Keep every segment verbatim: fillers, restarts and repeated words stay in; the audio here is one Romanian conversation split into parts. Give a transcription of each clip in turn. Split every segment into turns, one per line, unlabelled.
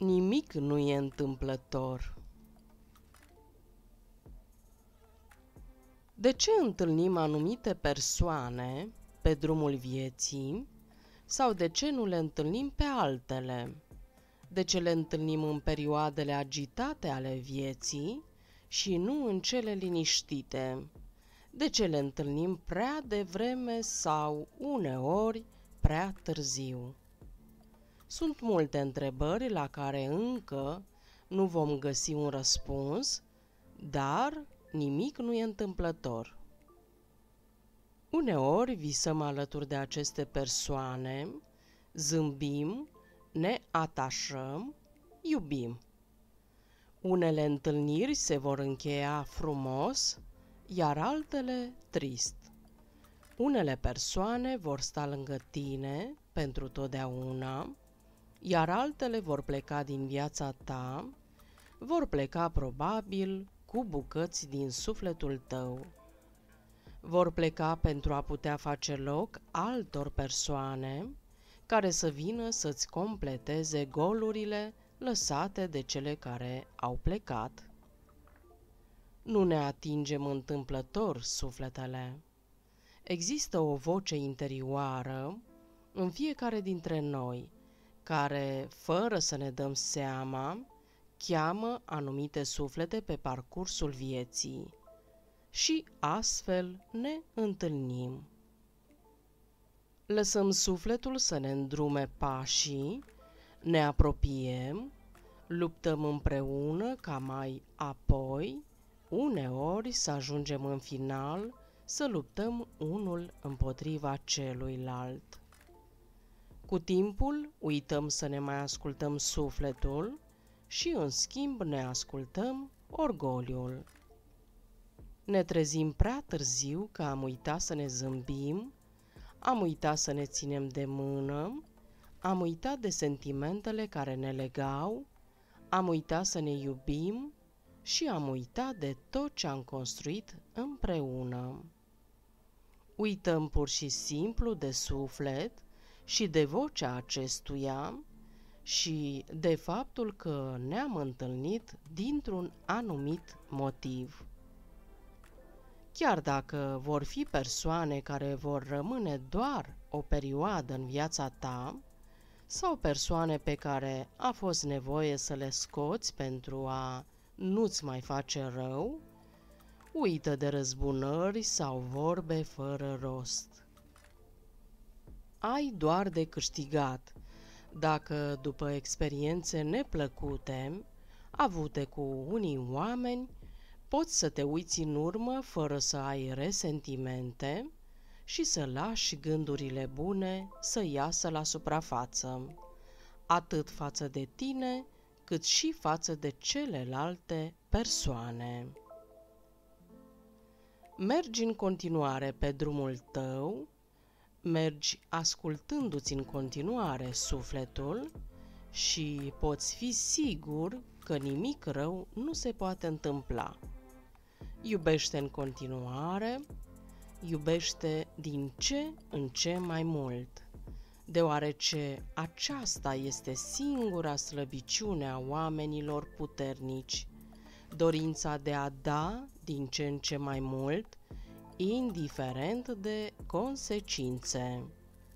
Nimic nu e întâmplător. De ce întâlnim anumite persoane pe drumul vieții sau de ce nu le întâlnim pe altele? De ce le întâlnim în perioadele agitate ale vieții și nu în cele liniștite? De ce le întâlnim prea devreme sau uneori prea târziu? Sunt multe întrebări la care încă nu vom găsi un răspuns, dar nimic nu e întâmplător. Uneori visăm alături de aceste persoane, zâmbim, ne atașăm, iubim. Unele întâlniri se vor încheia frumos, iar altele trist. Unele persoane vor sta lângă tine pentru totdeauna, iar altele vor pleca din viața ta, vor pleca probabil cu bucăți din sufletul tău. Vor pleca pentru a putea face loc altor persoane care să vină să-ți completeze golurile lăsate de cele care au plecat. Nu ne atingem întâmplător sufletele. Există o voce interioară în fiecare dintre noi, care, fără să ne dăm seama, cheamă anumite suflete pe parcursul vieții și astfel ne întâlnim. Lăsăm sufletul să ne îndrume pașii, ne apropiem, luptăm împreună ca mai apoi, uneori să ajungem în final să luptăm unul împotriva celuilalt. Cu timpul uităm să ne mai ascultăm sufletul și în schimb ne ascultăm orgoliul. Ne trezim prea târziu că am uitat să ne zâmbim, am uitat să ne ținem de mână, am uitat de sentimentele care ne legau, am uitat să ne iubim și am uitat de tot ce am construit împreună. Uităm pur și simplu de suflet și de vocea acestuia și de faptul că ne-am întâlnit dintr-un anumit motiv. Chiar dacă vor fi persoane care vor rămâne doar o perioadă în viața ta sau persoane pe care a fost nevoie să le scoți pentru a nu-ți mai face rău, uită de răzbunări sau vorbe fără rost. Ai doar de câștigat dacă, după experiențe neplăcute avute cu unii oameni, poți să te uiți în urmă fără să ai resentimente și să lași gândurile bune să iasă la suprafață, atât față de tine, cât și față de celelalte persoane. Mergi în continuare pe drumul tău, mergi ascultându-ți în continuare sufletul și poți fi sigur că nimic rău nu se poate întâmpla. Iubește în continuare, iubește din ce în ce mai mult, deoarece aceasta este singura slăbiciune a oamenilor puternici, dorința de a da din ce în ce mai mult, indiferent de consecințe.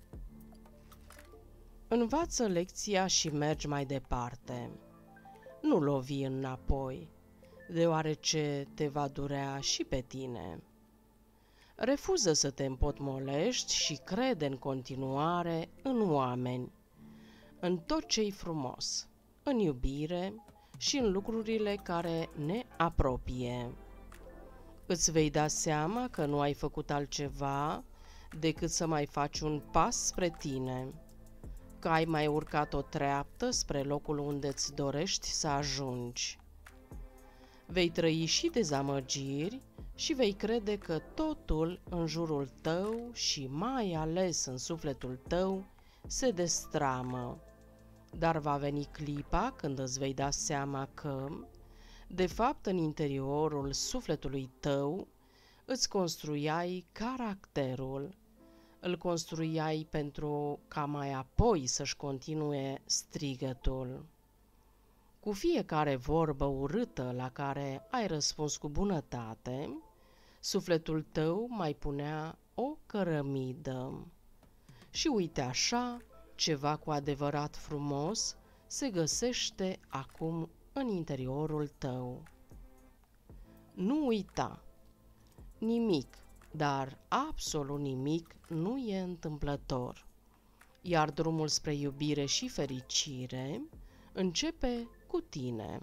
Învață lecția și mergi mai departe. Nu lovi înapoi, deoarece te va durea și pe tine. Refuză să te împotmolești și crede în continuare în oameni, în tot ce-i frumos, în iubire și în lucrurile care ne apropie. Îți vei da seama că nu ai făcut altceva decât să mai faci un pas spre tine, că ai mai urcat o treaptă spre locul unde îți dorești să ajungi. Vei trăi și dezamăgiri și vei crede că totul în jurul tău și mai ales în sufletul tău se destramă, dar va veni clipa când îți vei da seama că, de fapt, în interiorul sufletului tău îți construiai caracterul, îl construiai pentru ca mai apoi să-și continue strigătul. Cu fiecare vorbă urâtă la care ai răspuns cu bunătate, sufletul tău mai punea o cărămidă. Și uite așa, ceva cu adevărat frumos se găsește acum în interiorul tău. Nu uita, nimic, dar absolut nimic nu e întâmplător, iar drumul spre iubire și fericire începe cu tine.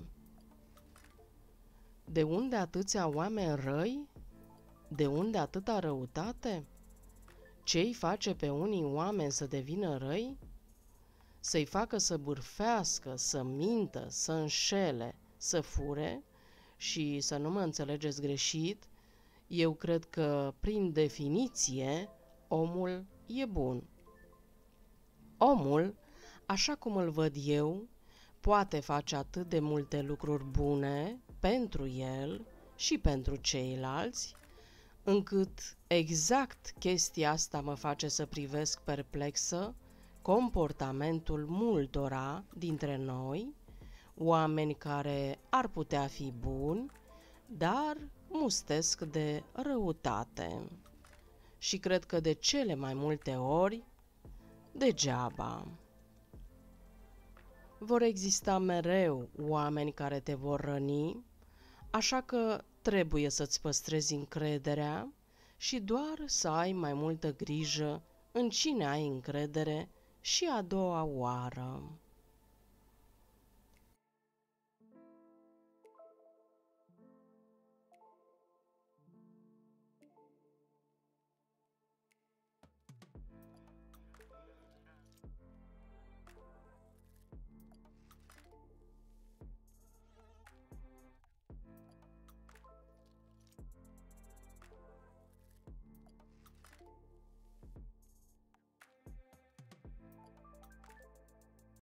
De unde atâția oameni răi? De unde atâta răutate? Ce-i face pe unii oameni să devină răi? Să-i facă să bârfească, să mintă, să înșele, să fure? Și să nu mă înțelegeți greșit, eu cred că, prin definiție, omul e bun. Omul, așa cum îl văd eu, poate face atât de multe lucruri bune pentru el și pentru ceilalți, încât exact chestia asta mă face să privesc perplexă comportamentul multora dintre noi, oameni care ar putea fi buni, dar mustesc de răutate. Și cred că de cele mai multe ori, degeaba. Vor exista mereu oameni care te vor răni, așa că trebuie să-ți păstrezi încrederea și doar să ai mai multă grijă în cine ai încredere și a doua oară.